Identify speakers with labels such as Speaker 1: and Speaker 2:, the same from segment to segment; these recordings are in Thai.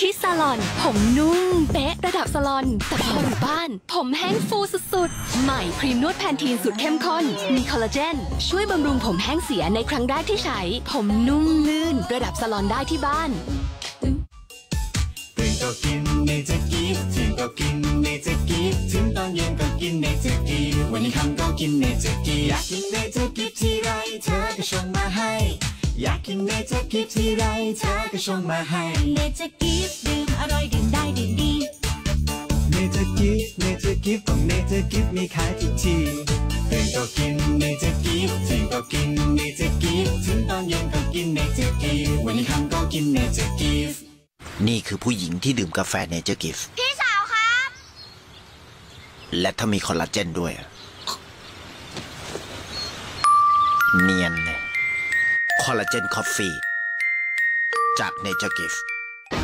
Speaker 1: ที่ซาลอนผมนุ่มเป๊ะระดับซาลอนแต่พออยู่บ้านผมแห้งฟูสุดๆใหม่ครีมนวดแพนทีนสูตรเข้มข้นมีคอลลาเจนช่วยบำรุงผมแห้งเสียในครั้งแรกที่ใช้ผมนุ่มลื่นระดับซาลอนได้ที่บ้าน
Speaker 2: ตื่นก็กินเนเจอร์กีฟถึงก็กินเนเจอร์กีฟถึงตอนเย็นก็กินเนเจอร์กีฟวันนี้ค่ำก็กินเนเจอร์กีฟอยากกินเนเจอร์กีฟที่ไรเธอก็ชงมาให้อยากกินเนเจอร์กีฟที่ไรเธอก็ชงมาให้
Speaker 3: เนเจอร์กีฟดื่มอร่อยดื่มได้ดื่มดี
Speaker 2: เนเจอร์กีฟของเนเจอร์กีฟมีขายทุกที่ตื่นก็กินเนเจอร์กีฟถึงก็กินเนเจอร์กีฟถึงตอนเย็นก็กินเนเจอร์กีฟวันนี้ค่ำก็กินเนเจอร์กีฟ
Speaker 4: นี่คือผู้หญิงที่ดื่มกาแฟเนเจอร์กิฟต์
Speaker 3: พี่สาวครับ
Speaker 4: และถ้ามีคอลลาเจนด้วยเนียนเลยคอลลาเจนคอฟฟี่จากเนเจอร์กิฟต์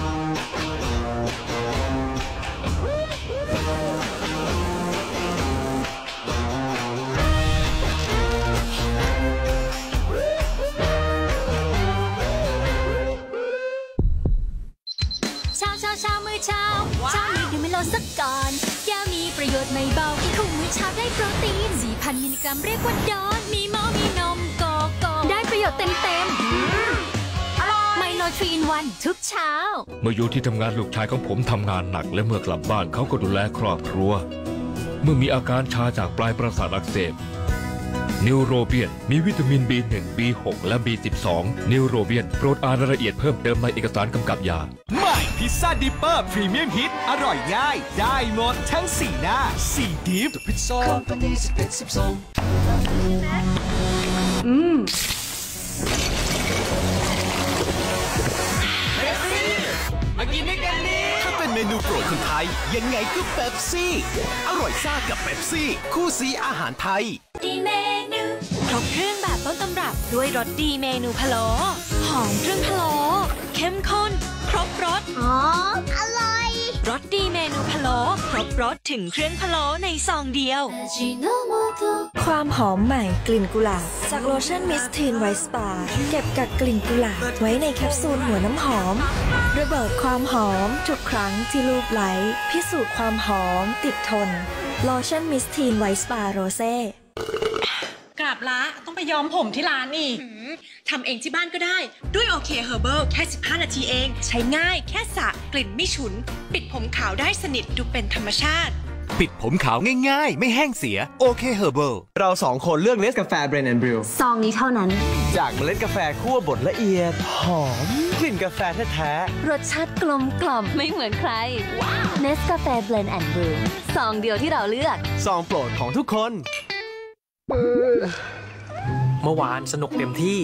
Speaker 3: เช้ามื้อเช้านี้ดื่มไม่ลดสักก่อนแก้วมีประโยชน์ไม่เบากินคู่มื้อเช้าได้โปรตีน 4,000 มิลลิกรัมเรียกว่าดอนมีหม้อมีนมโกโก้ได้ประโยชน์เต็มอร่อยไมโลทรีนวันทุกเช้า
Speaker 5: เมื่ออยู่ที่ทำงานลูกชายของผมทำงานหนักและเมื่อกลับบ้านเขาก็ดูแลครอบครัวเมื่อมีอาการชาจากปลายประสาทอักเสบนิวโรเบียนมีวิตามิน B1 B6 และ B12 นิวโรเบียนโปรดอ่านรายละเอียดเพิ่มเติมในเอกสารกำกับยา
Speaker 6: ใหม่พิซซ่าดิปเปอร์พรีเมียมฮิตอร่อยง่ายได้หมดทั้ง4หน้า4ดิฟพิซซ่าคอมพานีมากินด้วยกันดิถ้าเป็นเมนูโปรดคนไทยยังไงก็เป๊ปซี่อร่อยซ่ากับเป๊ปซี่คู่ซีอาหารไทย
Speaker 3: ดีเมนูครบเครื่องแบบต้นตำรับด้วยรสดีเมนูพะโล้หอมเครื่องพะโล้เข้มข้นครบรส
Speaker 1: อร่อย
Speaker 3: รสดีเมนูพะโล้ครบรสถึงเครื่องพะโล้ในซองเดียว
Speaker 7: ความหอมใหม่กลิ่นกุหลาบจากโลชั่นมิสทีนไวท์สปาเก็บกักกลิ่นกุหลาบไว้ในแคปซูลหัวน้ำหอมระเบิดความหอมทุกครั้งที่ลูบไหลพิสูจน์ความหอมติดทนโลชั่นมิสทีนไวท์สปาโรเซ่
Speaker 1: กราบละต้องไปย้อมผมที่ร้านอีกทำเองที่บ้านก็ได้ด้วยโอเคเฮอร์เบิลแค่15 นาทีเองใช้ง่ายแค่สระกลิ่นไม่ฉุนปิดผมขาวได้สนิทดูเป็นธรรมชาติ
Speaker 6: ปิดผมขาวง่ายๆไม่แห้งเสียโอเคเฮอร์เบิลเรา2คนเลือกเนสกาแฟเบรนด์แอนด์บริว
Speaker 7: ซองนี้เท่านั้น
Speaker 6: จากเมล็ดกาแฟคั่วบดละเอียดหอมกลิ่นกาแฟแท้
Speaker 7: ๆรสชาติกลมกล่อมไม่เหมือนใครเนสกาแฟเบรนด์แอนด์บริวซองเดียวที่เราเลือก
Speaker 6: ซองโปรดของทุกคน
Speaker 8: เมื่อวานสนุกเต็มที่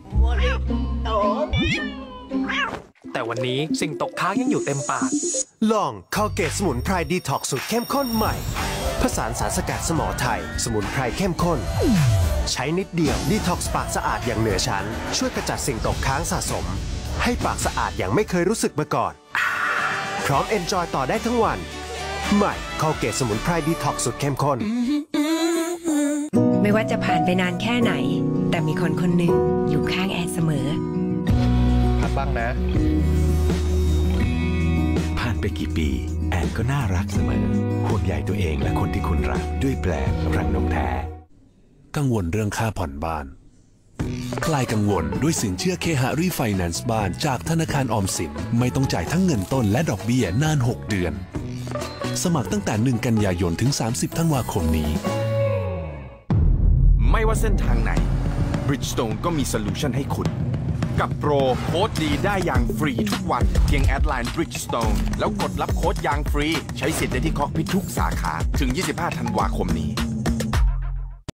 Speaker 8: แต่วันนี้สิ่งตกค้างยังอยู่เต็มปาก
Speaker 6: ลองคอลเกตสมุนไพรดีท็อกซ์สูตรเข้มข้นใหม่ผสานสารสกัดสมอไทยสมุนไพรเข้มข้นใช้นิดเดียวดีท็อกซ์ปากสะอาดอย่างเหนือชั้นช่วยกระจัดสิ่งตกค้างสะสมให้ปากสะอาดอย่างไม่เคยรู้สึกมาก่อนพร้อมเอนจอยต่อได้ทั้งวันใหม่คอลเกตสมุนไพรดีท็อกซ์สูตรเข้มข้น
Speaker 7: ไม่ว่าจะผ่านไปนานแค่ไหนแต่มีคนคนหนึ่งอยู่ข้างแอนเสมอ
Speaker 8: พักบ้างนะ
Speaker 9: ผ่านไปกี่ปีแอนก็น่ารักเสมอห่วงใยตัวเองและคนที่คุณรักด้วยแปลงรังนกแท้กังวลเรื่องค่าผ่อนบ้านคลายกังวลด้วยสินเชื่อเคหะรีไฟแนนซ์บ้านจากธนาคารออมสินไม่ต้องจ่ายทั้งเงินต้นและดอกเบี้ยนาน6 เดือนสมัครตั้งแต่1 กันยายนถึง30 ธันวาคมนี้
Speaker 10: ไม่ว่าเส้นทางไหน Bridgestone ก็มีโซลูชันให้คุณกับโปรโค้ดดีได้อย่างฟรีทุกวันเพียงแอดไลน์ Bridgestone แล้วกดรับโค้ดอย่างฟรีใช้สิทธิ์ได้ที่คอกพิททุกสาขาถึง25 ธันวาคมนี้